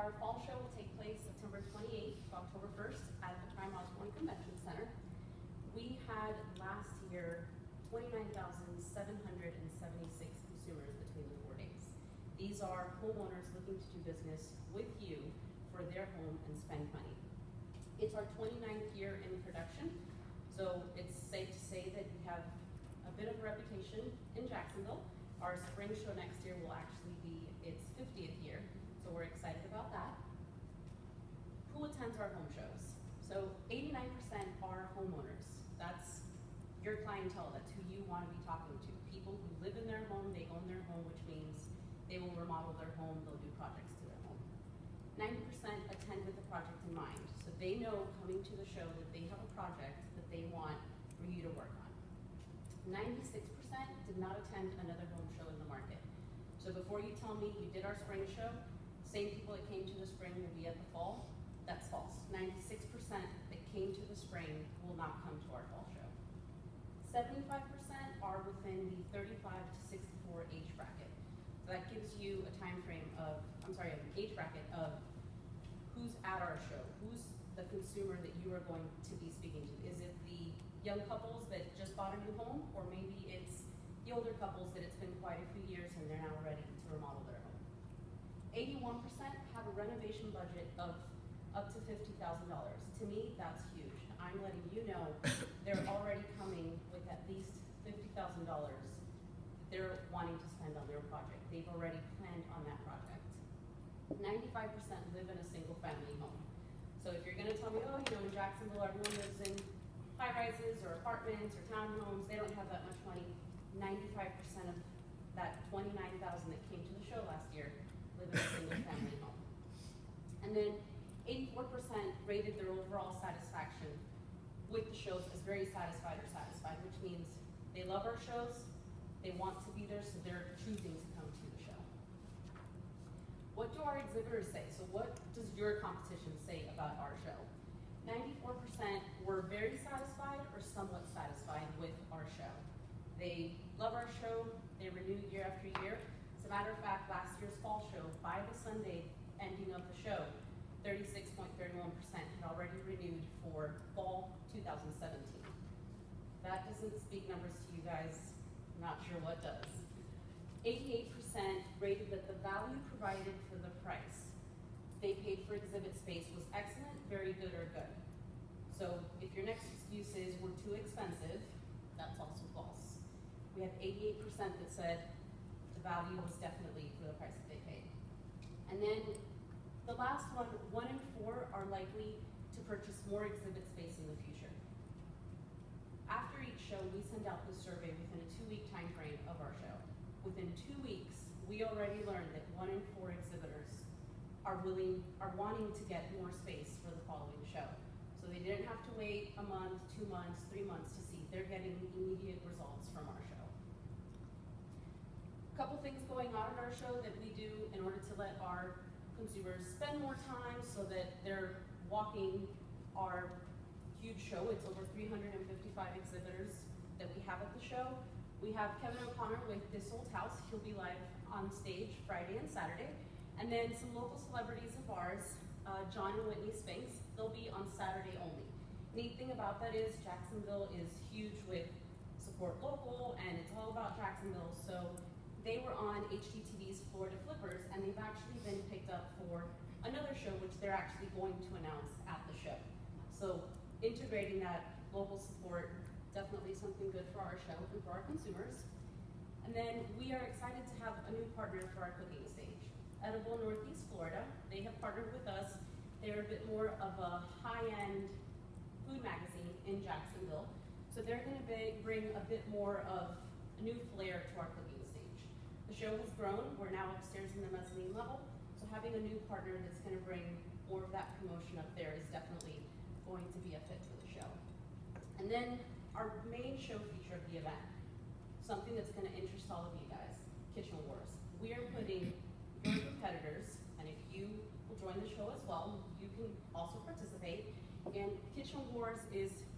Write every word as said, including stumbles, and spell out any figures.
our fall show will take place September twenty-eighth to October first at the Prime Osborne Convention Center. We had last year twenty-nine thousand seven hundred seventy-six consumers between the four days. These are homeowners looking to do business with you for their home and spend money. It's our twenty-ninth year in production, so it's safe to say that we have a bit of a reputation in Jacksonville. Our spring show next year will actually be its fiftieth year, so we're excited about that. Who attends our home shows? So eighty-nine percent are homeowners. That's your clientele, that's who you want to be talking to. People who live in their home, they own their home, which means they will remodel their home, they'll do projects to their home. ninety percent attend with a project in mind, so they know coming to the show that they have a project that they want for you to work on. ninety-six percent did not attend another home show in the market. So before you tell me you did our spring show, same people that came to the spring will be at the fall, that's false. ninety-six percent that came to the spring will not come to our fall show. seventy-five percent are within the thirty-five to sixty-four age bracket. So that gives you a time frame of, I'm sorry, an age bracket of who's at our show, who's the consumer that you are going to be speaking to. Is it the young couples that just bought a new home, or maybe it's the older couples that it's been quite a few years and they're now ready to remodel their home. eighty-one percent have a renovation budget of up to fifty thousand dollars. To me, that's huge. I'm letting you know they're already coming with at least fifty thousand dollars they're wanting to spend on their project. They've already planned on that project. ninety-five percent live in a single family home. So if you're gonna tell me, oh, you know, in Jacksonville, everyone lives in high rises or apartments or townhomes, they don't have that much money. ninety-five percent of that twenty-nine thousand that came to the show last year live in a single family home. And then eighty-four percent rated their overall satisfaction with the shows as very satisfied or satisfied, which means they love our shows, they want to be there, so they're choosing to come to the show. What do our exhibitors say? So what does your competition say about our show? ninety-four percent were very satisfied or somewhat satisfied with our show. They love our show, they renew year after year. As a matter of fact, last year's fall show, by the Sunday ending of the show, thirty-six point three one percent had already renewed for fall two thousand seventeen. That doesn't speak numbers to you guys, I'm not sure what does. eighty-eight percent rated that the value provided for the price they paid for exhibit space was excellent, very good, or good. So if your next excuse is we're too expensive, that's also false. We have eighty-eight percent that said the value was definitely for the price that they paid. And then the last one, one in four are likely to purchase more exhibit space in the future. After each show, we send out this survey within a two-week time frame of our show. Within two weeks, we already learned that one in four exhibitors are willing, are wanting to get more space for the following show. So they didn't have to wait a month, two months, three months to see. They're getting immediate results from our show. A couple things going on in our show that we do in order to let our consumers spend more time so that they're walking our huge show. It's over three hundred fifty-five exhibitors that we have at the show. We have Kevin O'Connor with This Old House. He'll be live on stage Friday and Saturday. And then some local celebrities of ours, uh, John and Whitney Spinks, they'll be on Saturday only. Neat thing about that is Jacksonville is huge with support local, and it's all about Jacksonville. So they were on H G T V's Florida Flippers, and they've actually been picked up for another show, which they're actually going to announce at the show. So integrating that local support, definitely something good for our show and for our consumers. And then we are excited to have a new partner for our cooking stage. Edible Northeast Florida, they have partnered with us. They're a bit more of a high-end food magazine in Jacksonville. So they're gonna be, bring a bit more of a new flair to our cooking stage. The show has grown, we're now upstairs in the mezzanine level. So having a new partner that's gonna bring more of that promotion up there is definitely going to be a fit for the show. And then our main show feature of the event, something that's gonna interest all of you guys, Kitchen Wars. We are putting your competitors, and if you will join the show as well, you can also participate. And Kitchen Wars is